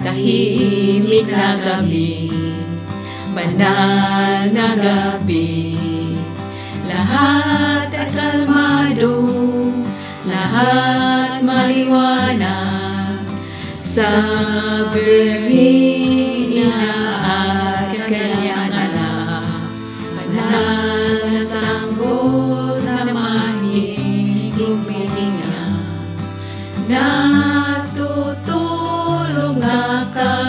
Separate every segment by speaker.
Speaker 1: Tahimik na gabi, banal na gabi, lahat ay kalmado, lahat maliwanag, sa Birhing Ina at kanyang anak, banal na sanggol na mahing humihinga, natutulog na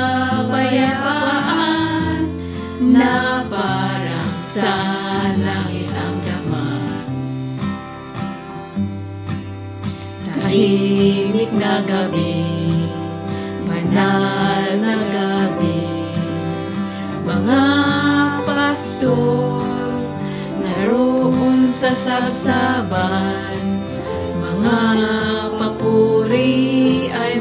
Speaker 1: kapayapaan, na parang sa langit ang dama. Tahimik na gabi, banal na gabi, mga pastor naroon sa sabsaban, mga papuri ay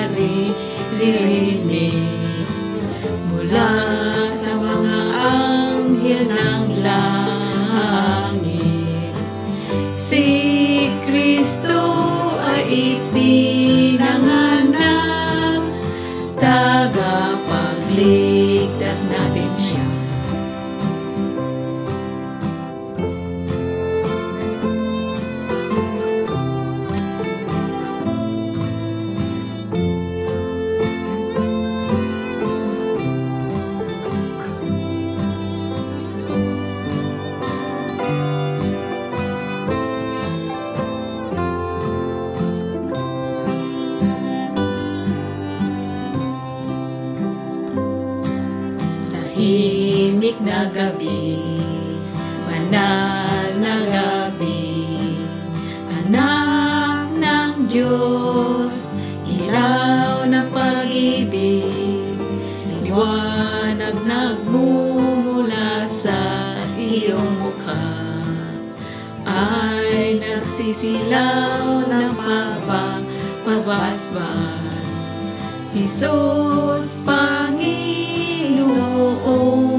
Speaker 1: maririnig mula sa mga anghel ng langit. Si Kristo ay ipinanganak, tagapagligtas natin siya. Tahimik na gabi, banal na gabi, anak ng Diyos, ilaw na pag-ibig, liwanag nagmumula sa iyong mukha, ay nagsisilaw ng pagpapasbas. Jesus, Panginoon,